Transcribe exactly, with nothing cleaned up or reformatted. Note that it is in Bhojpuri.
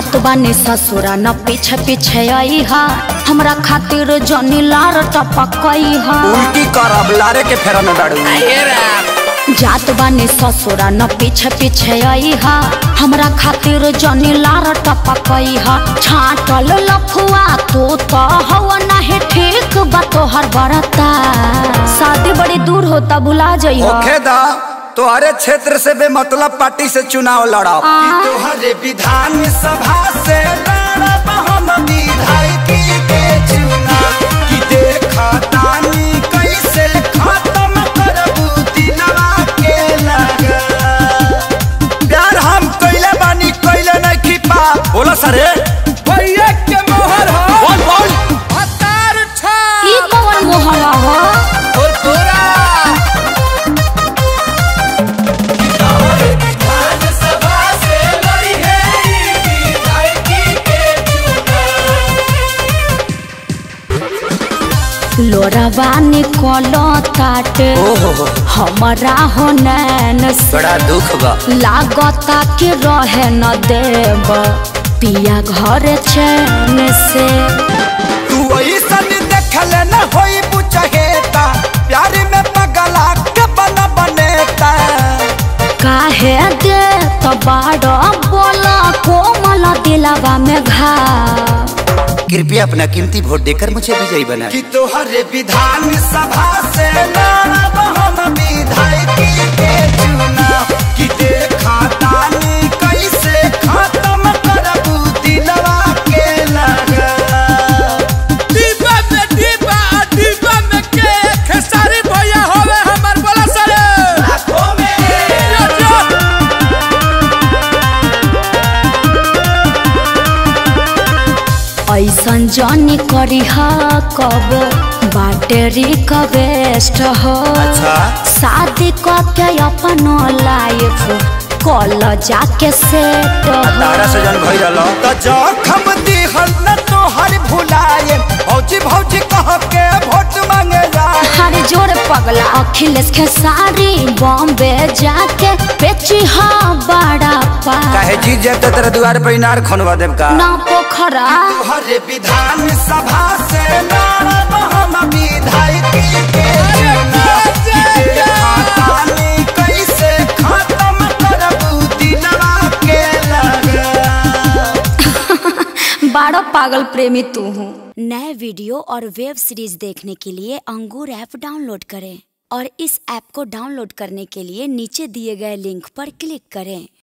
जात बानी ससुरा न पीछे पीछे आई हा हमरा खातिर जनी लार टपकई हा उल्टी करब लारे के फेरा में डाड़ू जात बानी ससुरा न पीछे पीछे आई हा हमरा खातिर जनी लार टपकई हा छाटल लफुआ तू तो हवा नहीं ठीक बा तोहर बरता शादी बड़ी दूर होता भुला जाई हा ओखे दा तोहरे क्षेत्र से बेमतलब पार्टी से चुनाव लड़ा तोहरे विधान सभा से लड़ब हम विधायकी के चुनाव कि देखा तानी कैसे खत्म करबू दिलवा के लगा प्यार हम कइले बानी कइले नहीं खिपा बोला सरे भैया के मोहर हो बोल बोल अतार छा ई कौन मोहर हो और तोरा लोरावा निकलो ताटे हमारा हो नैन से बड़ा दुख बा लागता कि रहे न देव पिया घर चैन से तू ऐसन देखले न होई बुझहेता प्यार में पगला के बन बनेता काहे दे तो बाड़ो बोला कोमल दिलावा में घा कृपया अपना कीमती वोट देकर मुझे विजयी बना कि तोहरे विधान सभा से लड़ब हम विधायकी के चुनाव कि देखा तानी कैसे खत्म करबू दिलवा के लगा दीपा में दीपा दीपा में के खेसारी भैया होवे हमर बोला सरे आंखों में ऐसन जानी करी हा कब बाटेरी का बेस्ट हो अच्छा शादी के अपनो लाइफ कॉल जाके सेट तारा से जन भई रहलो त जखम दिहल न तोहर भुलाए भौजी भौजी कह के वोट मांगे जाए हर जोर पगला अखिलेश के सारी बॉम्बे जाके बेची हा बड़ा पा काहे जीत जाते तेरे द्वार पे इनार खनवा देव का ना पोखरा तोहरे विधान सभा से लड़ब हम विधायकी के चुनाव कि देखा तानी कैसे खत्म करबू दिलवा के लगा बड़ा पागल प्रेमी तू हूँ। नए वीडियो और वेब सीरीज देखने के लिए अंगूर ऐप डाउनलोड करें और इस ऐप को डाउनलोड करने के लिए नीचे दिए गए लिंक पर क्लिक करें।